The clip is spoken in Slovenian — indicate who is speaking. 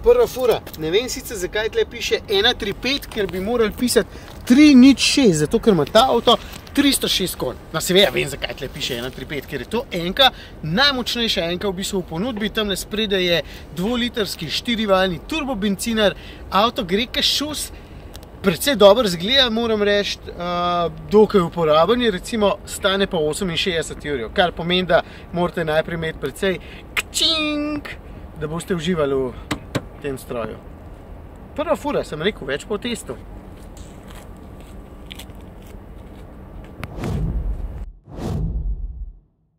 Speaker 1: Prva fura, ne vem sicer zakaj tle piše 135, ker bi morali pisati 306, zato ker ima ta avto 306 konj. No, seveda vem zakaj tle piše 135, ker je to enka, najmočnejša enka v bistvu v ponudbi, tamle spredaj je 2-litrski 4-valjni turbo bencinar, avto gre ka šus, predvsej dobro zgleda, moram reči, dokaj uporaben je, recimo stane pa 68 €, kar pomeni, da morate najprej imeti predvsej kčink, da boste uživali v tem stroju. Prva fura, sem rekel, več po testu.